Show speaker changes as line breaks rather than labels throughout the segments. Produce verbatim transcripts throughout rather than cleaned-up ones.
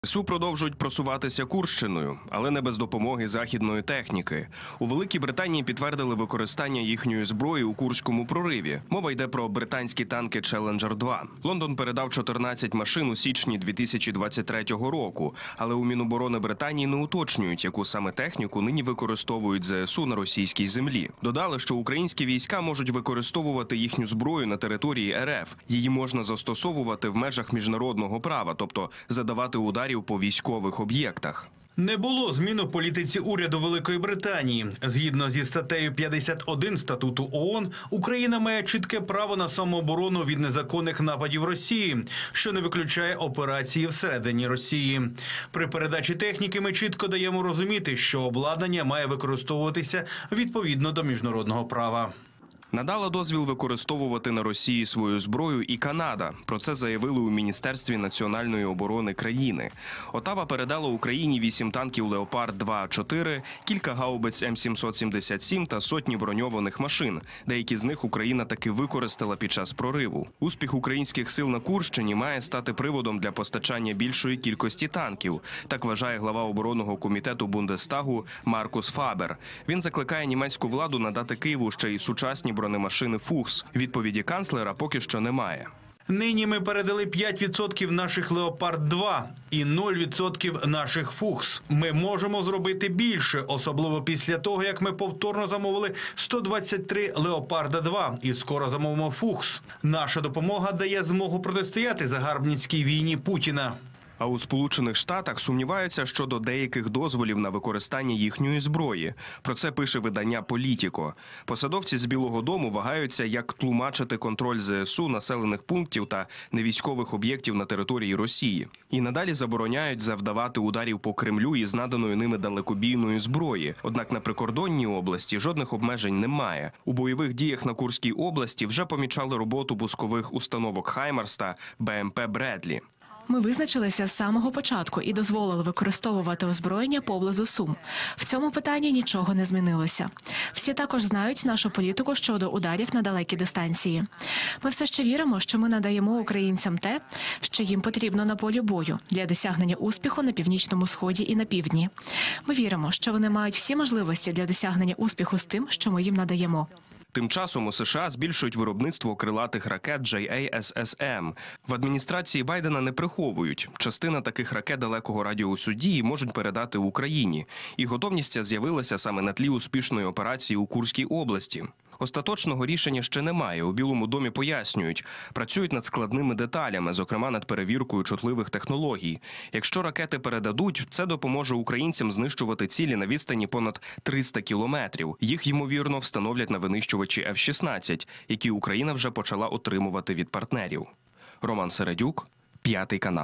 ЗСУ продовжують просуватися Курщиною, але не без допомоги західної техніки. У Великій Британії підтвердили використання їхньої зброї у Курському прориві. Мова йде про британські танки «Челленджер два». Лондон передав чотирнадцять машин у січні дві тисячі двадцять третього року, але у Міноборони Британії не уточнюють, яку саме техніку нині використовують ЗСУ на російській землі. Додали, що українські війська можуть використовувати їхню зброю на території РФ. Її можна застосовувати в межах міжнародного права, тобто задавати ударів по військових об'єктах.
Не було змін у політиці уряду Великої Британії. Згідно зі статтею п'ятдесят один Статуту ООН, Україна має чітке право на самооборону від незаконних нападів Росії, що не виключає операції всередині Росії. При передачі техніки ми чітко даємо розуміти, що обладнання має використовуватися відповідно до міжнародного права.
Надала дозвіл використовувати на Росії свою зброю і Канада. Про це заявили у Міністерстві національної оборони країни. Отава передала Україні вісім танків «Леопард два А чотири», кілька гаубиць М сімсот сімдесят сім та сотні броньованих машин. Деякі з них Україна таки використала під час прориву. Успіх українських сил на Курщині має стати приводом для постачання більшої кількості танків. Так вважає глава оборонного комітету Бундестагу Маркус Фабер. Він закликає німецьку владу надати Києву ще й сучасні бронемашини «Фухс». Відповіді канцлера поки що немає.
Нині ми передали п'ять відсотків наших «Леопард два» і нуль відсотків наших «Фухс». Ми можемо зробити більше, особливо після того, як ми повторно замовили сто двадцять три «Леопарда два» і скоро замовимо «Фухс». Наша допомога дає змогу протистояти загарбницькій війні Путіна.
А у Сполучених Штатах сумніваються щодо деяких дозволів на використання їхньої зброї. Про це пише видання «Політіко». Посадовці з Білого дому вагаються, як тлумачити контроль ЗСУ населених пунктів та невійськових об'єктів на території Росії. І надалі забороняють завдавати ударів по Кремлю із наданою ними далекобійної зброї. Однак на прикордонній області жодних обмежень немає. У бойових діях на Курській області вже помічали роботу пускових установок «Хаймарс» та Б М П «Бредлі».
Ми визначилися з самого початку і дозволили використовувати озброєння поблизу Сум. В цьому питанні нічого не змінилося. Всі також знають нашу політику щодо ударів на далекі дистанції. Ми все ще віримо, що ми надаємо українцям те, що їм потрібно на полі бою для досягнення успіху на Північному Сході і на Півдні. Ми віримо, що вони мають всі можливості для досягнення успіху з тим, що ми їм надаємо.
Тим часом у США збільшують виробництво крилатих ракет Джей Ей Ес Ес Ем. В адміністрації Байдена не приховують. Частина таких ракет далекого радіусу дії можуть передати Україні. І готовність ця з'явилася саме на тлі успішної операції у Курській області. Остаточного рішення ще немає. У Білому домі пояснюють, працюють над складними деталями, зокрема над перевіркою чутливих технологій. Якщо ракети передадуть, це допоможе українцям знищувати цілі на відстані понад триста кілометрів. Їх, ймовірно, встановлять на винищувачі Еф шістнадцять, які Україна вже почала отримувати від партнерів. Роман Середюк, П'ятий канал.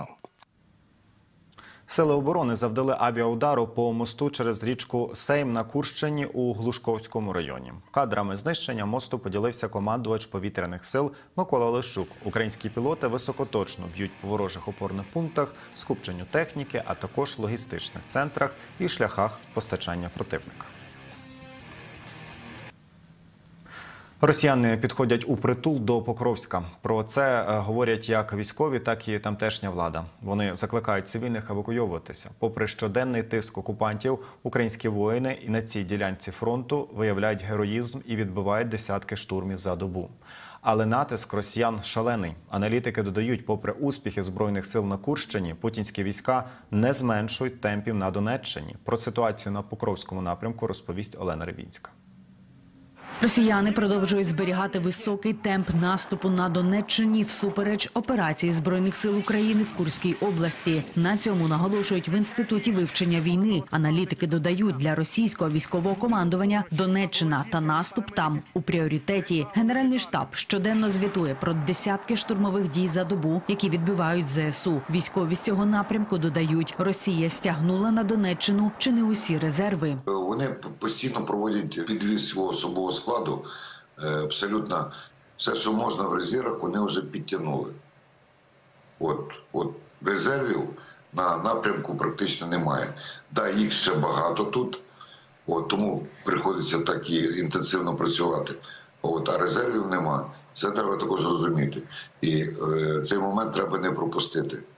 Сили оборони завдали авіаудару по мосту через річку Сейм на Курщині у Глушковському районі. Кадрами знищення мосту поділився командувач повітряних сил Микола Лещук. Українські пілоти високоточно б'ють по ворожих опорних пунктах, скупченню техніки, а також логістичних центрах і шляхах постачання противника. Росіяни підходять у притул до Покровська. Про це говорять як військові, так і тамтешня влада. Вони закликають цивільних евакуйовуватися. Попри щоденний тиск окупантів, українські воїни і на цій ділянці фронту виявляють героїзм і відбивають десятки штурмів за добу. Але натиск росіян шалений. Аналітики додають, попри успіхи Збройних сил на Курщині, путінські війська не зменшують темпів на Донеччині. Про ситуацію на Покровському напрямку розповість Олена Рибінська.
Росіяни продовжують зберігати високий темп наступу на Донеччині всупереч операції Збройних сил України в Курській області. На цьому наголошують в Інституті вивчення війни. Аналітики додають, для російського військового командування Донеччина та наступ там у пріоритеті. Генеральний штаб щоденно звітує про десятки штурмових дій за добу, які відбивають Зе Ес У. Військові з цього напрямку додають, Росія стягнула на Донеччину чи не усі резерви.
Вони постійно проводять підвіз свого особового складу. Абсолютно все, що можна в резервах, вони вже підтягнули. От, от резервів на напрямку практично немає. Да, їх ще багато тут, от, тому приходиться так і інтенсивно працювати. От, а резервів нема. Це треба також розуміти. І е, цей момент треба не пропустити.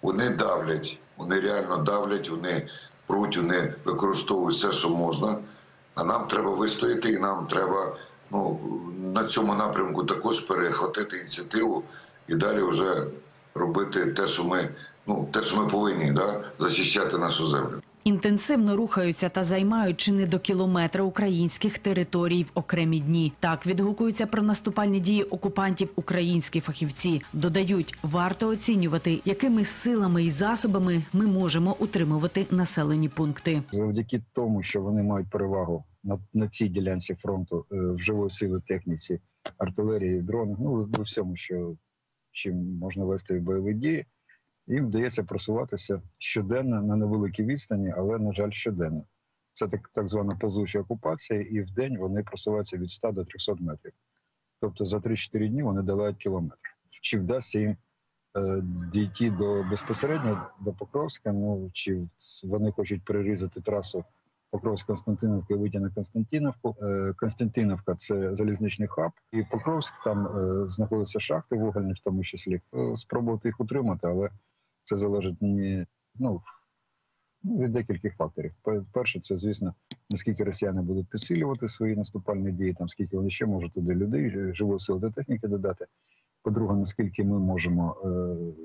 Вони давлять, вони реально давлять, вони пруть, вони використовують все, що можна. А нам треба вистояти, і нам треба ну, на цьому напрямку також перехватити ініціативу і далі вже робити те, що ми, ну, те, що ми повинні, да, захищати нашу землю.
Інтенсивно рухаються та займають чи не до кілометра українських територій в окремі дні. Так відгукуються про наступальні дії окупантів українські фахівці. Додають, варто оцінювати, якими силами і засобами ми можемо утримувати населені пункти.
Завдяки тому, що вони мають перевагу на, на цій ділянці фронту е, в живої сили, техніці, артилерії, дронів, ну, у всьому, що чим можна вести бойові дії, їм вдається просуватися щоденно на невеликій відстані, але, на жаль, щоденно. Це так, так звана повзуча окупація, і в день вони просуваються від ста до трьохсот метрів. Тобто за три-чотири дні вони долають кілометр. Чи вдасться їм е, дійти до, безпосередньо до Покровська, ну, чи вони хочуть перерізати трасу Покровськ-Константинівка і вийти на Константинівку. Е, Константинівка – це залізничний хаб, і Покровськ, там е, знаходяться шахти вугільні в тому числі. Е, спробувати їх утримати, але це залежить не, ну, від декількох факторів. Перше, це, звісно, наскільки росіяни будуть підсилювати свої наступальні дії, там, скільки вони ще можуть туди людей, живої сили та техніки додати. По-друге, наскільки ми можемо е,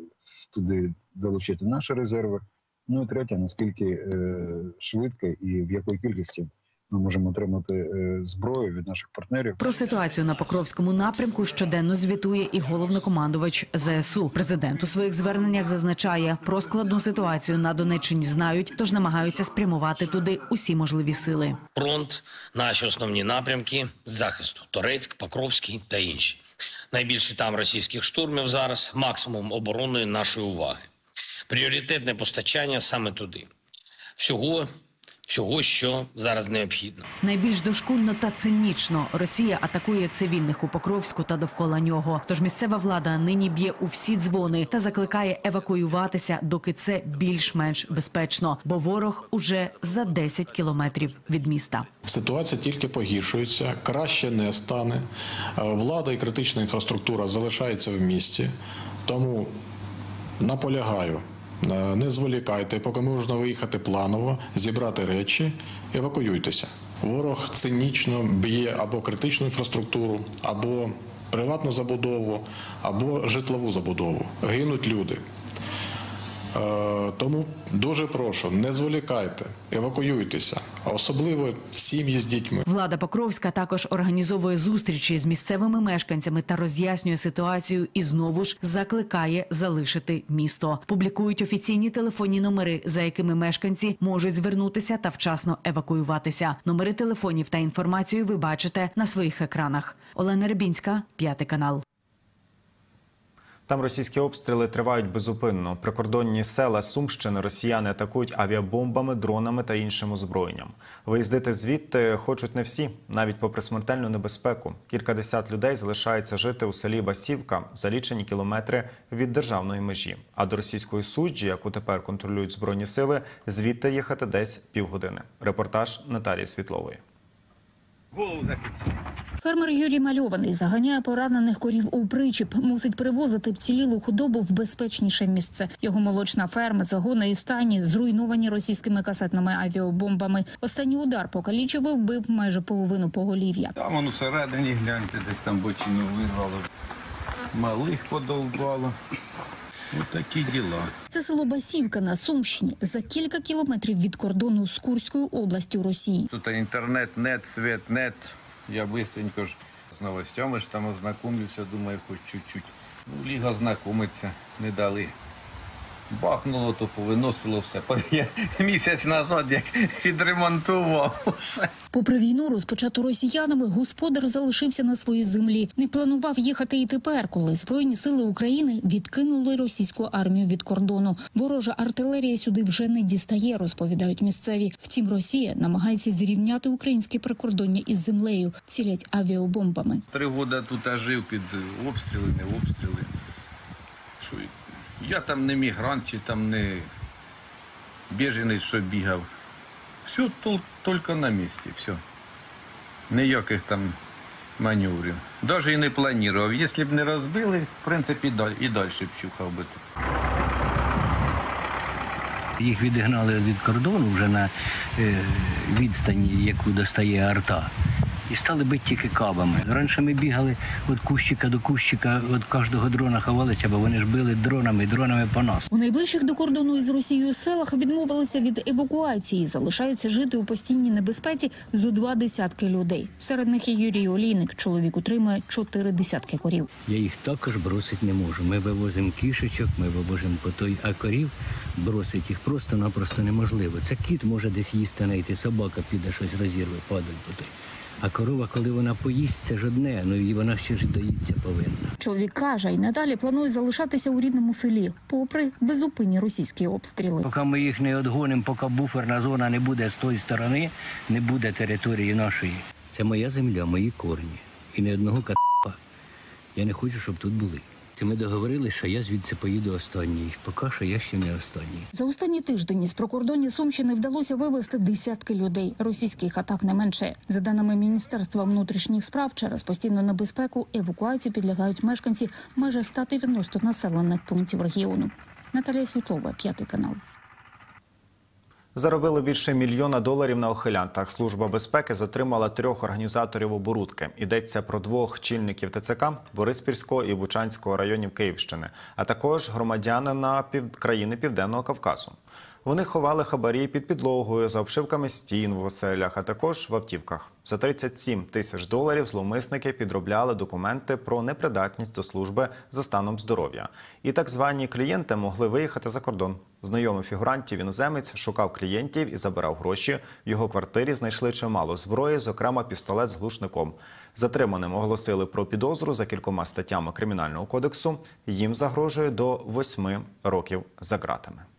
туди долучити наші резерви. Ну і третє, наскільки е, швидко і в якій кількості ми можемо отримати е, зброю від наших партнерів.
Про ситуацію на Покровському напрямку щоденно звітує і головнокомандувач ЗСУ. Президент у своїх зверненнях зазначає, про складну ситуацію на Донеччині знають, тож намагаються спрямувати туди усі можливі сили.
Фронт, наші основні напрямки захисту – Торецьк, Покровський та інші. Найбільше там російських штурмів зараз, максимум оборонної нашої уваги. Пріоритетне постачання саме туди. Всього, всього, що зараз необхідно.
Найбільш дошкульно та цинічно Росія атакує цивільних у Покровську та довкола нього. Тож місцева влада нині б'є у всі дзвони та закликає евакуюватися, доки це більш-менш безпечно, бо ворог уже за десять кілометрів від міста.
Ситуація тільки погіршується, краще не стане. Влада і критична інфраструктура залишаються в місті, тому наполягаю. Не зволікайте, поки можна виїхати планово, зібрати речі, евакуюйтеся. Ворог цинічно б'є або критичну інфраструктуру, або приватну забудову, або житлову забудову. Гинуть люди. Тому дуже прошу, не зволікайте, евакуюйтеся, а особливо сім'ї з дітьми.
Влада Покровська також організовує зустрічі з місцевими мешканцями та роз'яснює ситуацію і знову ж закликає залишити місто. Публікують офіційні телефонні номери, за якими мешканці можуть звернутися та вчасно евакуюватися. Номери телефонів та інформацію ви бачите на своїх екранах. Олена Рибінська, П'ятий канал.
Там російські обстріли тривають безупинно. Прикордонні села Сумщини росіяни атакують авіабомбами, дронами та іншим озброєнням. Виїздити звідти хочуть не всі, навіть попри смертельну небезпеку. Кількадесят людей залишаються жити у селі Басівка, за лічені кілометри від державної межі. А до російської суджі, яку тепер контролюють Збройні сили, звідти їхати десь півгодини. Репортаж Наталії Світлової.
Фермер Юрій Мальований заганяє поранених корів у причіп, мусить перевозити вцілілу худобу в безпечніше місце. Його молочна ферма, загони і стайні зруйновані російськими касетними авіабомбами. Останній удар покалічив і вбив майже половину поголів'я.
Там воно всередині, гляньте, десь там бочину вирвало, малих подовбало. Ось такі діла.
Це село Басівка на Сумщині, за кілька кілометрів від кордону з Курською областю Росії.
Тут інтернет, нет, світ, нет. Я бистренько ж з новостями ж там ознакомився, думаю, хоч чуть-чуть. Ну, ліга знайомиться, не дали. Бахнуло, то повиносило все. Я місяць назад як відремонтував все.
Попри війну, розпочату росіянами, господар залишився на своїй землі. Не планував їхати і тепер, коли Збройні сили України відкинули російську армію від кордону. Ворожа артилерія сюди вже не дістає, розповідають місцеві. Втім, Росія намагається зрівняти українське прикордоння із землею, цілять авіабомбами.
Три роки тут жив під обстріли, не обстріли. Що я там не мігрант, чи там не біженець, що бігав. Все тільки на місці, все. Ніяких там маневрів. Навіть і не планував. Якщо б не розбили, в принципі, і далі б чухав би тут.
Їх відігнали від кордону вже на відстані, яку достає арта. І стали бити тільки кабами. Раніше ми бігали від кущика до кущика, від кожного дрона ховалися, бо вони ж били дронами, дронами по нас.
У найближчих до кордону із Росією селах відмовилися від евакуації. Залишаються жити у постійній небезпеці зо два десятки людей. Серед них і Юрій Олійник. Чоловік утримує чотири десятки корів.
Я їх також бросити не можу. Ми вивозимо кішечок, ми вивозимо по той, а корів бросити їх просто-напросто неможливо. Це кіт може десь їсти, знайти, собака піде щось розірве, падає по той. А корова, коли вона поїсть, це ж одне, ну і вона ще ж доїться повинна.
Чоловік каже, і надалі планує залишатися у рідному селі, попри безупинні російські обстріли.
Поки ми їх не відгонимо, поки буферна зона не буде з тої сторони, не буде території нашої. Це моя земля, мої корні. І ні одного к***а я не хочу, щоб тут були. Ми договорилися, що я звідси поїду останній. Поки що я ще не останній.
За останні тиждень із прикордоння Сумщини вдалося вивезти десятки людей. Російських атак не менше. За даними Міністерства внутрішніх справ, через постійну небезпеку евакуації підлягають мешканці майже ста дев'яноста населених пунктів регіону. Наталія Світлова, П'ятий канал.
Заробили більше мільйона доларів на ухилянтах. Служба безпеки затримала трьох організаторів оборудки. Йдеться про двох чільників ТЦК Бориспільського і Бучанського районів Київщини, а також громадянина пів... країни Південного Кавказу. Вони ховали хабарі під підлогою, за обшивками стін в оселях, а також в автівках. За тридцять сім тисяч доларів зловмисники підробляли документи про непридатність до служби за станом здоров'я. І так звані клієнти могли виїхати за кордон. Знайомий фігурантів іноземець шукав клієнтів і забирав гроші. В його квартирі знайшли чимало зброї, зокрема пістолет з глушником. Затриманим оголосили про підозру за кількома статтями Кримінального кодексу. Їм загрожує до восьми років за ґратами.